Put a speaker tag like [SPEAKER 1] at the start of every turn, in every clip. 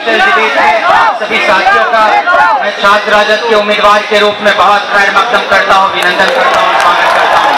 [SPEAKER 1] Actual debate है। सभी साथियों का मैं छात्र राजद के उम्मीदवार के रूप में बहुत खैर मकदम करता हूँ, अभिनंदन करता हूँ, स्वागत करता हूँ।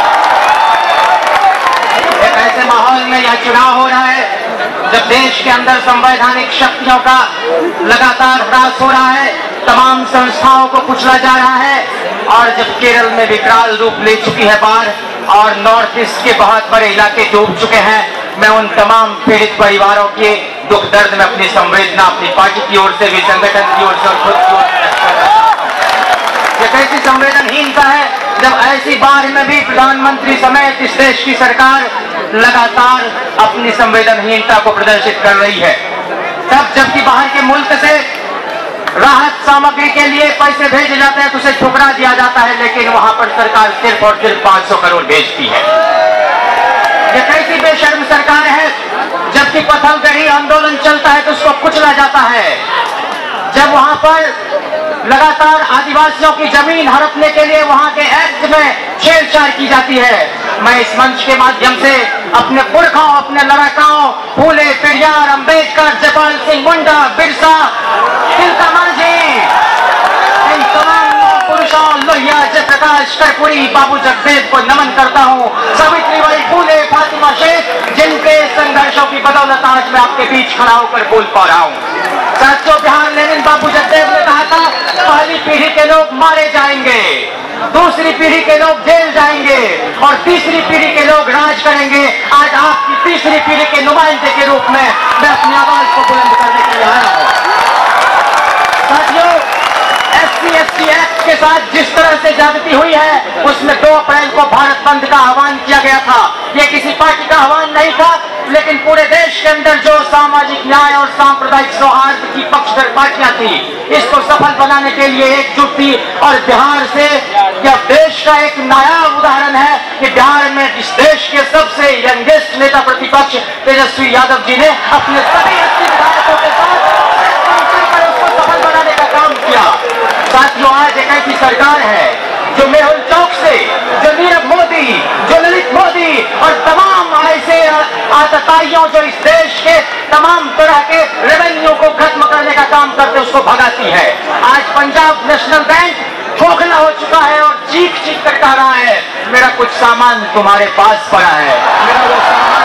[SPEAKER 1] एक ऐसे माहौल में यह चुनाव हो रहा है जब देश के अंदर संवैधानिक शक्तियों का लगातार ह्रास हो रहा है, तमाम संस्थाओं को कुचला जा रहा है, और जब केरल में विकराल रूप ले चुकी है बाढ़ और नॉर्थ ईस्ट के बहुत बड़े इलाके डूब चुके हैं, मैं उन तमाम पीड़ित परिवारों के दुख दर्द में अपनी संवेदना अपनी पार्टी की ओर से भी, संगठन की ओर से और खुद की ओर से व्यक्त करना चाहता हूं। ये कैसी संवेदनहीनता है जब ऐसी बाढ़ में भी प्रधानमंत्री समेत इस देश की सरकार लगातार अपनी संवेदनहीनता को प्रदर्शित कर रही है। तब जबकि बाहर के मुल्क से राहत सामग्री के लिए पैसे भेजे जाते हैं तो उसे ठुकरा दिया जाता है, लेकिन वहां पर सरकार सिर्फ और सिर्फ 500 करोड़ भेजती है। ये कैसी बेशर्म सरकार है जबकि पथलगड़ी आंदोलन चलता है तो उसको कुचला जाता है। जब वहां पर लगातार आदिवासियों की जमीन हड़पने के लिए वहां के एक्ट में छेड़छाड़ की जाती है, मैं इस मंच के माध्यम से अपने पुरखाओं, अपने लड़ाकाओं फूले, पेरियार, अंबेडकर, जयपाल सिंह मुंडा, बिरसा, तिलका मांझी, इन तमाम पुरुषों, लोहिया, जयप्रकाश, कर्पूरी, बाबू जगदेव को नमन करता हूँ। सावित्रीबाई फूले, फातिमा शेख, जिनके संघर्षों की बदौलत आज मैं आपके बीच खड़ा होकर बोल पा रहा हूँ। साथियों, बिहार लेनिन बाबू जगदेव ने कहा था पहली पीढ़ी के लोग मारे जाएंगे, दूसरी पीढ़ी के लोग जेल जाएंगे और तीसरी पीढ़ी के लोग राज करेंगे। आज आपकी तीसरी पीढ़ी के नुमाइंदे के रूप में मैं अपनी आवाज को बुलंद करने के लिए आया हूँ। साथियों, SC/ST एक्ट के साथ जिस तरह से ज्यादती हुई है उसमें 2 अप्रैल को भारत बंद का आह्वान किया गया था। ये किसी पार्टी का आह्वान नहीं था, लेकिन पूरे देश के अंदर जो सामाजिक न्याय और सांप्रदायिक सौहार्द की पक्षधर पार्टियां थी, इसको सफल बनाने के लिए एकजुट थी। और बिहार से यह देश का एक नायाब उदाहरण है कि बिहार में इस देश के सबसे यंगेस्ट नेता प्रतिपक्ष तेजस्वी यादव जी ने अपने सभी 80 विधायकों के साथ उसको सफल बनाने का काम किया। साथियों, आज एक ऐसी सरकार है जो मेहुल चौक से, जो नीरव मोदी, जो ललित मोदी और तमाम ऐसे आतताइयों जो इस देश के तमाम तरह के रेवेन्यू को खत्म करने का काम करते उसको भगाती है। आज पंजाब नेशनल बैंक खोखला हो चुका है और चीख चीख कर कह रहा है मेरा कुछ सामान तुम्हारे पास पड़ा है, मेरा वो सामान।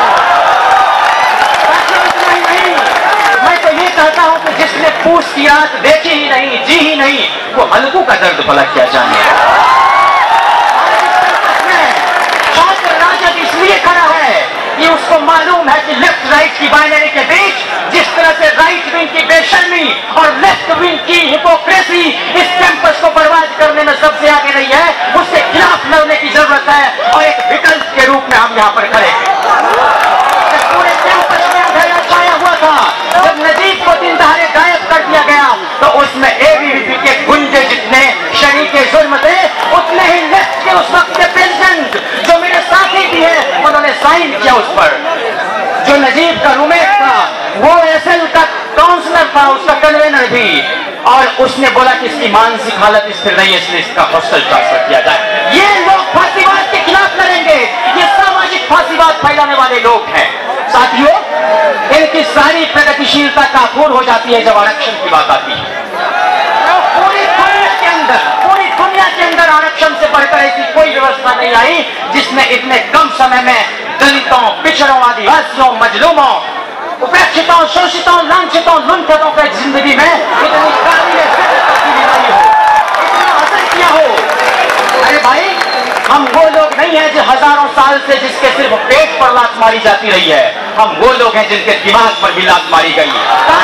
[SPEAKER 1] इतना ही नहीं, मैं तो ये कहता हूं कि जिसने पूछ की रात देखी ही नहीं, जी ही नहीं, वो हल्कू का दर्द भला क्या जाने। छात्र राजद इसलिए खड़ा है कि उसको मालूम है कि लेफ्ट राइट की बाइनरी के बीच जिस तरह से राइट विंग की बेशर्मी और लेफ्ट विंग की हिपोक्रेसी इस कैंपस को बर्बाद करने में सबसे आगे रही है, उसके खिलाफ लड़ने की जरूरत है। और एक विकल्प के रूप में हम यहाँ पर खड़े हैं। पूरे कैंपस में अंधेरा छाया हुआ था, जब नजीब को दिन दहाड़े गायब कर दिया गया तो उसमें ABVP के गुंडे जितने शरीके जुर्म थे, उतने ही लेफ्ट के उस वक्त के प्रेसिडेंट जो मेरे साथी भी है उन्होंने साइन किया उस पर। जो नजीब का रूममेट था वो SL का काउंसलर था, उसका कन्वेनर भी, और उसने बोला कि इसकी मानसिक हालत स्थिर नहीं है इसलिए इसका हॉस्टल ट्रांसफर किया जाए। ये लोग फांसीवाद के खिलाफ लड़ेंगे, ये सामाजिक फांसीवाद फैलाने वाले लोग हैं। साथियों, इनकी सारी प्रगतिशीलता काफूर हो जाती है जब आरक्षण की बात आती है। पूरी दुनिया के अंदर आरक्षण से बढ़कर ऐसी कोई व्यवस्था नहीं आई जिसमें इतने कम समय में दलितों, पिछड़ों, आदिवासियों, मजलूमों, उपेक्षितों, शोषितों, लांछितों, लुंठितों की जिंदगी में इतनी काबिल तब्दीली आई हो, इतना असर किया हो। अरे भाई, हम वो लोग नहीं हैं जो हजारों साल से जिसके सिर्फ पेट पर लात मारी जाती रही है, हम वो लोग हैं जिनके दिमाग पर भी लात मारी गई।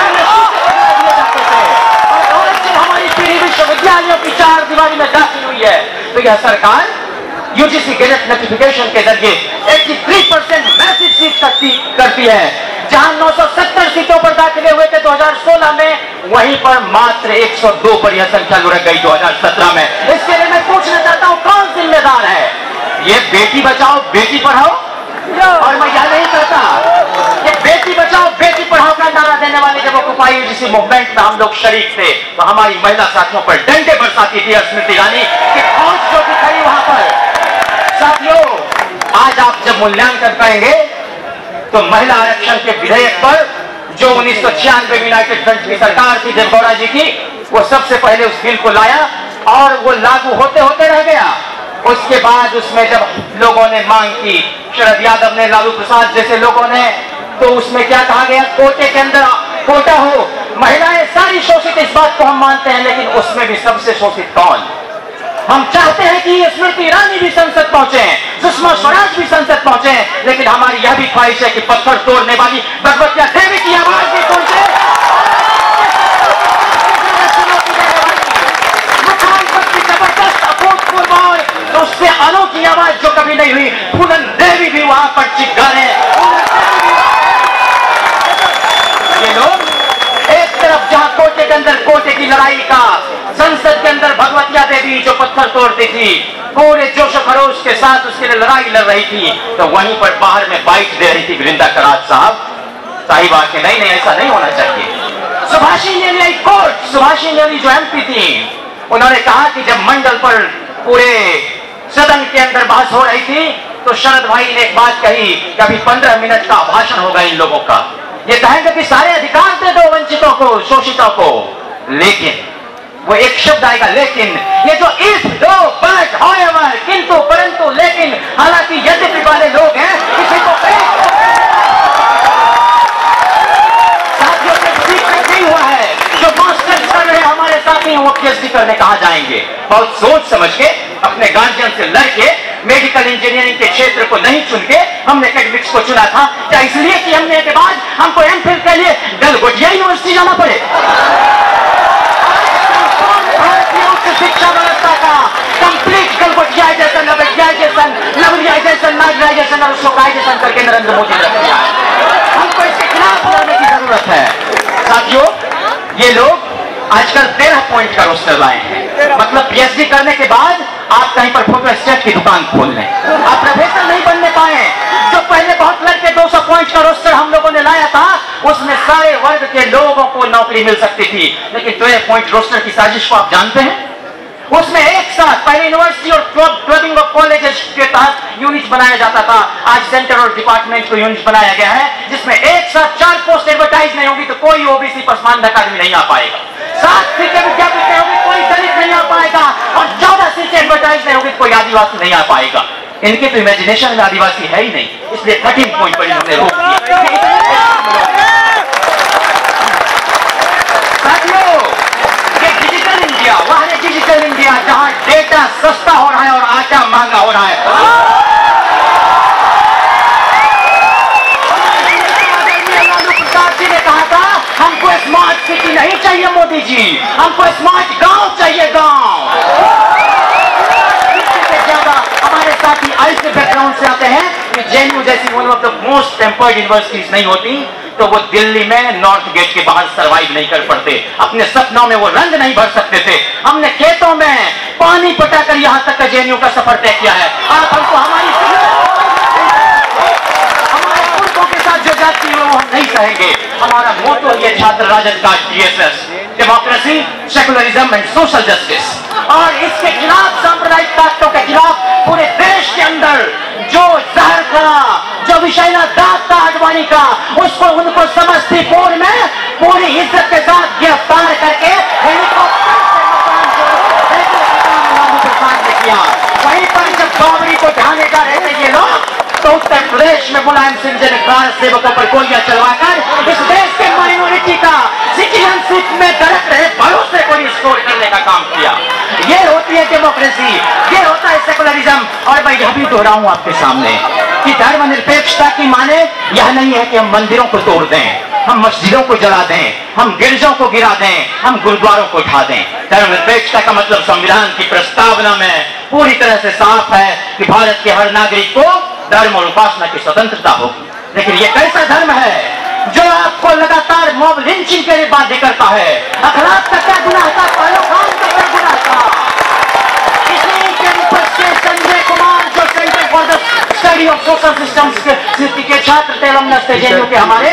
[SPEAKER 1] और आज जब हमारी पीढ़ी विश्वविद्यालयों की 4 दीवारी में दाखिल हुई है तो यह सरकार UGC गैजेट नोटिफिकेशन के जरिए 83% मैसिव सीट करती है। जहां 970 सीटों पर दाखिले हुए थे 2016 में, वहीं पर मात्र 102 पर यह संख्या लुढ़क गई 2017 में। इसके लिए मैं पूछना चाहता हूं कौन जिम्मेदार है? ये बेटी बचाओ बेटी पढ़ाओ, और मैं यह नहीं कहता कि बेटी बचाओ बेटी पढ़ाओ का नारा देने वाले जब ऑक्युपाई UGC मूवमेंट में हम लोग शरीक थे तो हमारी महिला साथियों पर डंडे बरसाती थी स्मृति ईरानी की फौज जो भी खड़ी वहां पर। साथियों, आज आप जब मूल्यांकन करेंगे तो महिला आरक्षण के विधेयक पर जो 1996 में यूनाइटेड फ्रंट की सरकार थी देवगौड़ा जी की, वो सबसे पहले उस बिल को लाया और वो लागू होते होते रह गया। उसके बाद उसमें जब लोगों ने मांग की, शरद यादव ने, लालू प्रसाद जैसे लोगों ने, तो उसमें क्या कहा गया, कोटे के अंदर कोटा हो, महिलाएं सारी शोषित, इस बात को हम मानते हैं, लेकिन उसमें भी सबसे शोषित कौन? हम चाहते हैं कि स्मृति ईरानी भी संसद पहुंचे, सुषमा स्वराज भी संसद पहुंचे, लेकिन हमारी यह भी ख्वाहिश है कि पत्थर तोड़ने वाली भगवतिया देवी की आवाज भी पहुंचे, जबरदस्त अभूतपूर्व और उससे अनोखी आवाज जो कभी नहीं हुई, पूनम देवी भी वहां पर चिल्लाए। ये लोग एक तरफ जहां कोटे के अंदर कोटे की लड़ाई का, संसद के अंदर भगवतिया देवी जो पत्थर तोड़ती थी, पूरे जोश खरोश के साथ उसके लिए लड़ाई लड़ रही थी, तो वहीं पर बाहर में बाइट दे रही थी वृंदा करात साहिबा के नहीं नहीं ऐसा नहीं होना चाहिए। सुभाषिनी नेली कोर्ट, सुभाषिनी नेली जो एमपी थी, उन्होंने कहा कि जब मंडल पर पूरे सदन के अंदर बहस हो रही थी, तो शरद भाई ने एक बात कही कि अभी 15 मिनट का भाषण होगा इन लोगों का, ये कहेंगे कि सारे अधिकार दे दो वंचितों को, शोषितों को, लेकिन वो एक शब्द आएगा लेकिन, ये जो इफ, दो, बट, हाउएवर, किंतु, परंतु, लेकिन, हालांकि यद्यपि वाले लोग हैं, किसी को साथियों से सीखने नहीं हुआ है, जो मास्टर्स कर रहे हमारे साथी हैं वो पीएचडी करने कहाँ जाएंगे? बहुत सोच समझ के अपने गार्जियन से लड़के मेडिकल इंजीनियरिंग के क्षेत्र को नहीं चुन के हमने एकेडमिक्स को चुना था, क्या इसलिए कि हमने के बाद हमको एमफिल के लिए गलगोटिया यूनिवर्सिटी जाना पड़े? शिक्षा व्यवस्था का कंप्लीट गलगोटियाइजेशन, अवेटियाइजेशन, लवलियाइजेशन, नाइट्राइजेशन और शोकाइजेशन करके नरेंद्र मोदी रख दिया है। हमको इसके खिलाफ लड़ने की जरूरत है। साथियों, ये लोग आजकल 13 पॉइंट का रोस्टर लाए हैं, मतलब पीएचडी करने के बाद आप कहीं पर फोटो स्टेट की दुकान खोल लें, आप प्रोफेसर नहीं बनने पाए। जो पहले बहुत लड़के 200 पॉइंट का रोस्टर हम लोगों ने लाया था, उसमें सारे वर्ग के लोगों को नौकरी मिल सकती थी, लेकिन 13 पॉइंट रोस्टर की साजिश को आप जानते हैं? उसमें एक साथ पहले यूनिवर्सिटी और क्लबिंग ऑफ कॉलेजेस के तहत यूनिट बनाया जाता था, आज सेंटर और डिपार्टमेंट को यूनिट बनाया गया है, जिसमें एक साथ 4 पोस्ट एडवर्टाइज नहीं होगी तो कोई ओबीसी पसमानदा आदमी नहीं आ पाएगा, 7 सीटें विज्ञापित नहीं होगी कोई दलित नहीं आ पाएगा, और 14 सीटें एडवर्टाइज नहीं होगी तो कोई आदिवासी नहीं आ पाएगा। इनके तो इमेजिनेशन में आदिवासी है ही नहीं, इसलिए 13 पॉइंट पर इन्होंने रोक दिया। वह है डिजिटल इंडिया, जहां डेटा सस्ता हो रहा है और आटा महंगा हो रहा है। लालू प्रसाद जी ने कहा था हमको स्मार्ट सिटी नहीं चाहिए मोदी जी, हमको स्मार्ट गांव चाहिए, गांव। इससे ज्यादा हमारे साथी ऐसे बैकग्राउंड से आते हैं कि जेएनयू जैसी one of the most tempered universities नहीं होती तो वो दिल्ली में नॉर्थ गेट के बाहर सरवाइव नहीं कर पड़ते, अपने सपनों में वो रंग नहीं भर सकते थे। हमने खेतों में पानी पटाकर यहाँ तक का जेएनयू का सफर तय किया है। आप हमको हमारे पुरखों के साथ जो जाती है वो हम नहीं सहेंगे। हमारा मोटो ये छात्र राजद का TSS, democracy, secularism and social justice, और इसके खिलाफ सांप्रदायिक ताकतों के खिलाफ पूरे देश के अंदर जो जहर था, जो विषैला दाग था आडवाणी का, उसको उनको समस्तीपुर में पूरी इज्जत के साथ गिरफ्तार करके हेलीकॉप्टर से लालू प्रसाद ने किया। वहीं पर जब बाबरी को ढाने जा रहे थे ये लोग, तो उत्तर प्रदेश में मुलायम सिंह जी ने कार सेवकों पर गोलियां चलवाकर इस देश के माइनॉरिटी का सिटीजनशिप में दरक रहे भरोसे को रिस्टोर करने का काम किया। ये होती है डेमोक्रेसी, ये होता है सेकुलरिज्म। और मैं यह भी दोहराऊं आपके सामने कि धर्मनिरपेक्षता की माने यह नहीं है कि हम मंदिरों को तोड़ दें, हम मस्जिदों को जला दें, हम गिरजों को गिरा दें, हम गुरुद्वारों को उठा दें। धर्मनिरपेक्षता का मतलब संविधान की प्रस्तावना में पूरी तरह से साफ है कि भारत के हर नागरिक को धर्म और उपासना की स्वतंत्रता होगी। लेकिन ये कैसा धर्म है जो आपको लगातार मॉब लिंचिंग के लिए बाध्य करता है? अखलाक का क्या गुनाह था, पहलवान का क्या गुनाह था? इसलिए कैंपस के संजय कुमार जो centre for the study of social systems के छात्र थे, अलमनस थे जेएनयू के हमारे,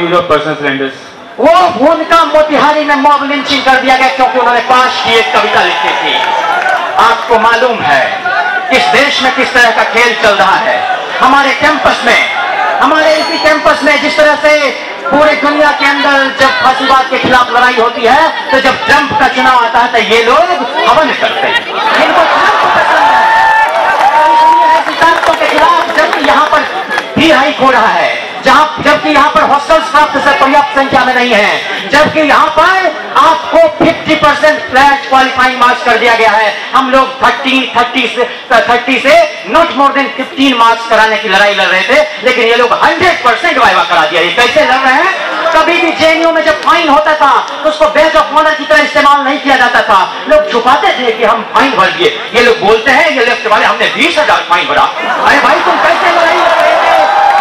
[SPEAKER 1] वो उनका मोतिहारी में मॉब लिंचिंग कर दिया गया क्योंकि उन्होंने पास की एक कविता लिखी थी। आपको मालूम है इस देश में किस तरह का खेल चल रहा है। हमारे कैंपस में, हमारे एलपी कैंपस में जिस तरह से पूरे दुनिया के अंदर जब फांसीवाद के खिलाफ लड़ाई होती है तो जब ट्रंप का चुनाव आता है तो ये लोग हवन करते हैं, इनको ट्रंप पसंद है। ऐसी ताकतों के खिलाफ जबकि यहाँ पर भी हाइक हो रहा है, जबकि यहाँ पर हॉस्टल्स प्राप्त से पर्याप्त संख्या में नहीं है, जबकि यहाँ पर आपको 50% फ्लैट क्वालिफाइंग मार्क्स कर दिया गया है। हम लोग 30 से नॉट मोर देन 15 मार्क्स कराने की लड़ाई लड़ रहे थे, लेकिन ये लोग 100% वाइवा करा दिया। ये कैसे लड़ रहे हैं? कभी भी जेएनयू में जब फाइन होता था तो उसको बैच ऑफ ऑनर की तरह इस्तेमाल नहीं किया जाता था, लोग छुपाते थे कि हम फाइन भर दिए। ये लोग बोलते हैं, ये लेफ्ट वाले, हमने 20,000 फाइन भरा। अरे भाई तुम कैसे लड़ाई लड़ रहे थे?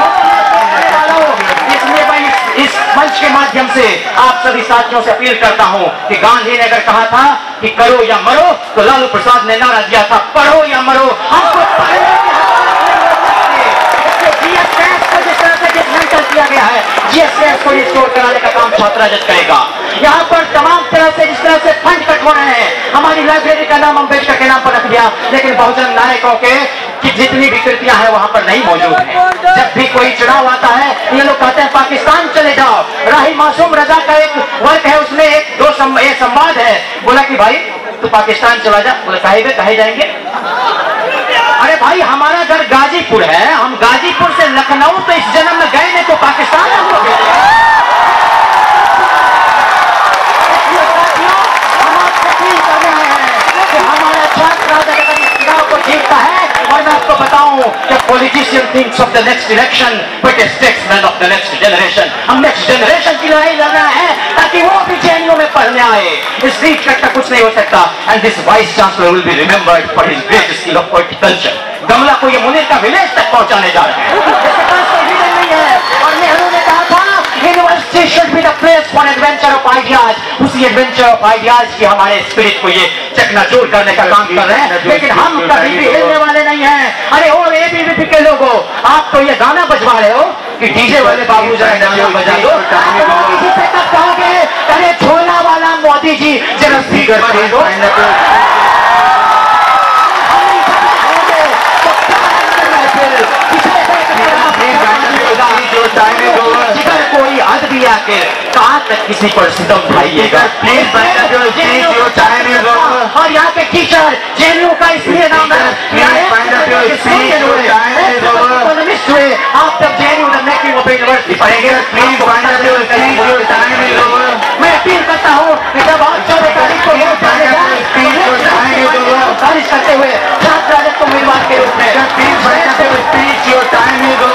[SPEAKER 1] इसलिए भाई इस मंच के माध्यम से आप सभी साथियों से अपील करता हूं कि गांधी ने अगर कहा था कि करो या मरो, तो लालू प्रसाद ने नारा दिया था पढ़ो या मरो। हमको जिस तरह से डिसमेंटल किया गया है, जीएसएस को रिस्टोर कराने का काम छात्र राजद करेगा। यहाँ पर तमाम तरह से जिस तरह से फंड कट हो रहे हैं, हमारी लाइब्रेरी का नाम अम्बेडकर के नाम पर रख दिया, लेकिन बहुजन नायकों के कि जितनी विकृतियां हैं वहां पर नहीं मौजूद है। जब भी कोई चुनाव आता है ये लोग कहते हैं पाकिस्तान चले जाओ। राही मासूम रजा का एक वर्क है, उसमें एक संवाद है, बोला कि भाई तू पाकिस्तान चला जा। बोले साहिब कहे जाएंगे? अरे भाई हमारा घर गाजीपुर है, हम गाजीपुर से लखनऊ तो इस जन्म में गए नहीं, तो पाकिस्तान हम लोग हमारा छात्र राजद को जीतता है। और मैं आपको बताऊं कि politician thinks of the next election but statesman of the next generation. हम नेक्स्ट जनरेशन की लड़ाई लड़ रहे हैं ताकि वो भी जेएनयू में पढ़ने आए। इस सीट तक कुछ नहीं हो सकता। And this vice chancellor will be remembered for his great skill of horticulture. गमला को ये मुनीर का विलेज तक पहुंचाने जा रहे हैं, इसके पास कोई विजन नहीं है। और नेहरू ने कहा था university should be the place for adventure of ideas. उसी एडवेंचर ऑफ आइडियाज की हमारे स्पिरिट को ये चकनाचूर करने का काम कर रहे हैं, लेकिन हम कभी भी हिलने वाले नहीं हैं। अरे और एबीवीपी के लोगों, आप तो ये गाना बजवा रहे हो कि डीजे वाले बाबू जरा गाना बजा दो। मोदी से कब कहोगे अरे झोला वाला मोदी जी जरा स्पीकर बजा दो। जिधर कोई हद भी आके कहाँ तक किसी पर सितम ढाइएगा। और यहाँ के टीचर जेएनयू का इसलिए नाम है, आप जब JNU the making of university पढ़ेंगे। मैं अपील करता हूँ कि जब आप 14 तारीख को खारिज करते हुए छात्र राजद को उम्मीदवार के रूप में